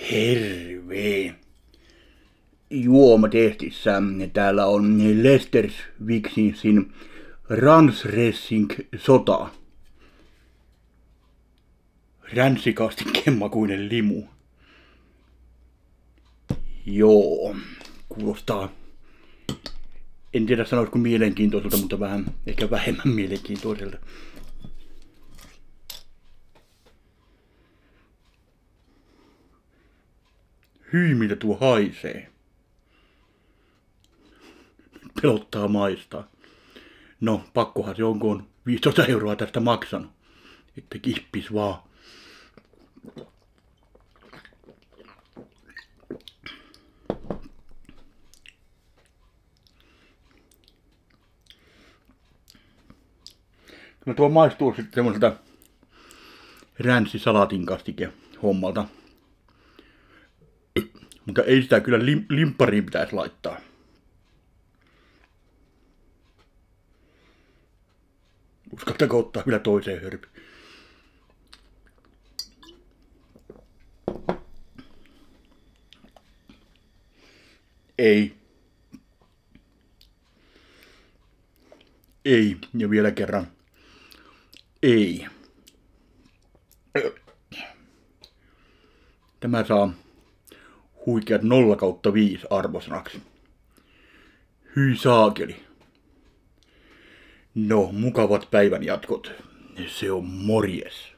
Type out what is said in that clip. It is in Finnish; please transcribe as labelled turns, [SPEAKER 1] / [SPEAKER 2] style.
[SPEAKER 1] Terve! Juomatestissä täällä on Lesters Vixinsin Ransressing Sota. Ränsikastikkemakuinen limu. Joo, kuulostaa, en tiedä sanoisiko mielenkiintoiselta, mutta vähän ehkä vähemmän mielenkiintoiselta. Hyi, mitä tuo haisee. Pelottaa maistaa. No, pakkohan se on, kun on 15 € tästä maksanut. Että kippis vaan. No tuo maistuu sitten semmoiselta ränssisalatin kastike hommalta. Mutta ei sitä kyllä limppariin pitäisi laittaa. Uskaltako ottaa vielä toiseen hörpy? Ei. Ei. Ja vielä kerran. Ei. Tämä saa huikeat 0/5 arvosanaksi. Hyi saakeli. No, mukavat päivän jatkot. Se on morjes.